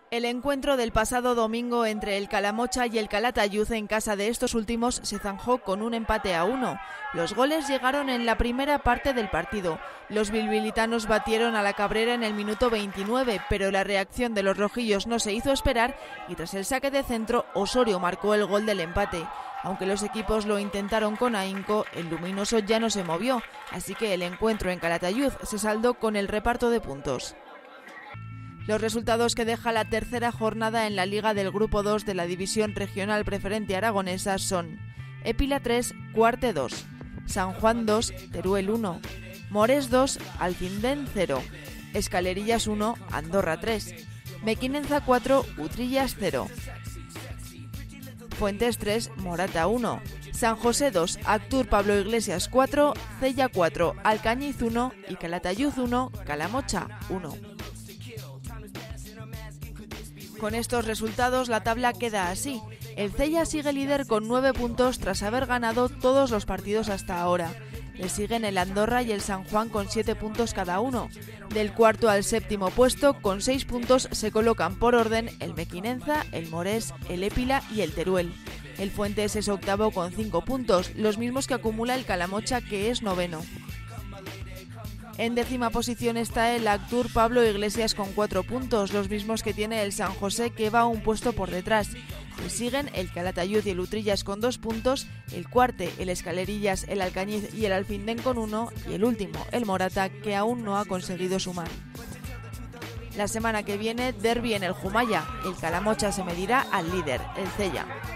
El encuentro del pasado domingo entre el Calamocha y el Calatayud en casa de estos últimos se zanjó con un empate a 1. Los goles llegaron en la primera parte del partido. Los bilbilitanos batieron a la Cabrera en el minuto 29, pero la reacción de los rojillos no se hizo esperar y tras el saque de centro, Osorio marcó el gol del empate. Aunque los equipos lo intentaron con ahínco, el luminoso ya no se movió, así que el encuentro en Calatayud se saldó con el reparto de puntos. Los resultados que deja la tercera jornada en la Liga del Grupo 2 de la División Regional Preferente Aragonesa son Épila 3, Cuarte 2, San Juan 2, Teruel 1, Mores 2, Alcindén 0, Escalerillas 1, Andorra 3, Mequinenza 4, Utrillas 0, Fuentes 3, Morata 1, San José 2, Actur Pablo Iglesias 4, Cella 4, Alcañiz 1 y Calatayud 1, Calamocha 1. Con estos resultados la tabla queda así. El Cella sigue líder con 9 puntos tras haber ganado todos los partidos hasta ahora. Le siguen el Andorra y el San Juan con 7 puntos cada uno. Del cuarto al séptimo puesto, con 6 puntos, se colocan por orden el Mequinenza, el Mores, el Épila y el Teruel. El Fuentes es octavo con 5 puntos, los mismos que acumula el Calamocha, que es noveno. En décima posición está el Actur Pablo Iglesias con 4 puntos, los mismos que tiene el San José, que va un puesto por detrás. Le siguen el Calatayud y el Utrillas con 2 puntos, el Cuarte, el Escalerillas, el Alcañiz y el Alcindén con 1 y el último, el Morata, que aún no ha conseguido sumar. La semana que viene, derbi en el Jumaya. El Calamocha se medirá al líder, el Cella.